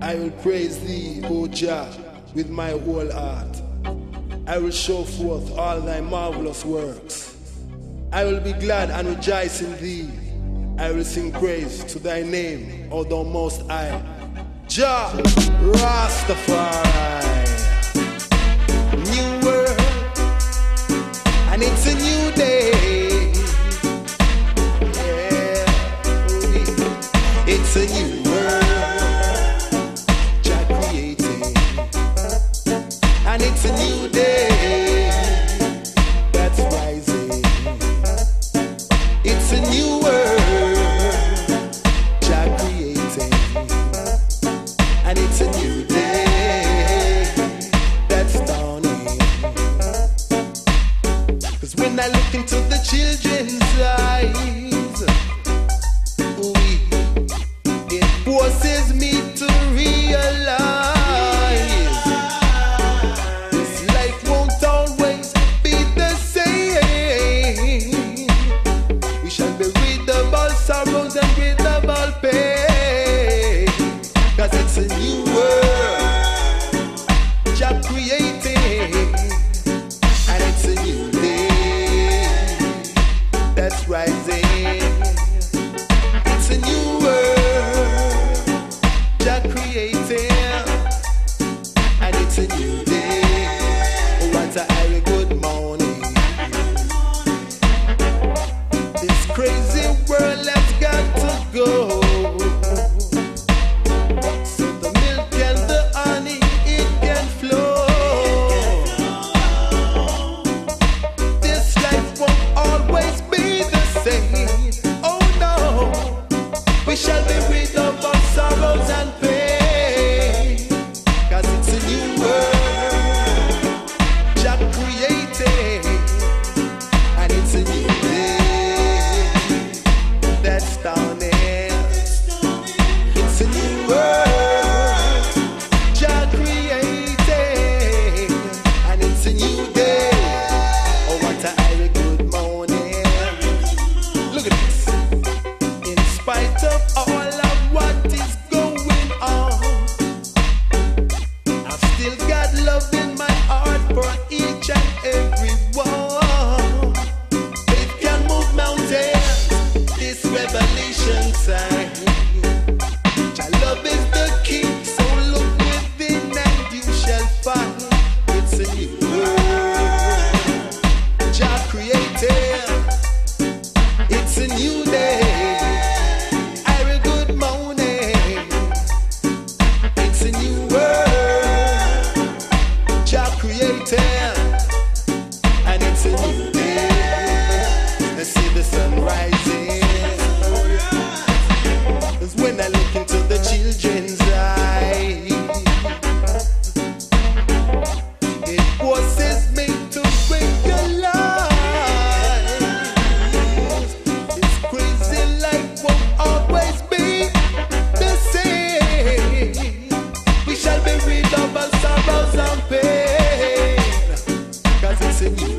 I will praise thee, O Jah, with my whole heart. I will show forth all thy marvelous works. I will be glad and rejoice in thee. I will sing praise to thy name, O thou most high. Jah Rastafari. New world, and it's a new day. Yeah, it's a new world, Jah created, and it's a new day that's rising. It's a new world, Jah created, and it's a new day that's dawning. 'Cause when I look into the children's eyes, it forces me to realize this life won't always be the same. We shall be rid of all sorrows and rid of all pain. 'Cause it's a new world, Jah created, and it's a new day that's rising. It's a new world, Jah created, and it's a new day. What a very good morning. This crazy world has got to go. So the milk and the honey, it can flow. This life won't always be the same. Oh no, we shall be rid of our sorrows and pain. 'Cause it's a new world, Jah created, and it's a new day that's dawning. It's a new world, Jah created, and it's a new day. Oh, what a very good morning. Look at this. In spite of all of what is going on, I've still got love in my heart for each and every one. It can move mountains, this revelation sign. Jah love is the key, so look within and you shall find. It's a new world, Jah created. It's a new day, every good morning. It's a new world, Jah created, and it's a new day. Let's see the sun rising. 'Cause when I look into the children's eyes, it forces me to realize this crazy life won't always be the same. We shall be rid of our sorrows and pain. 'Cause it's a new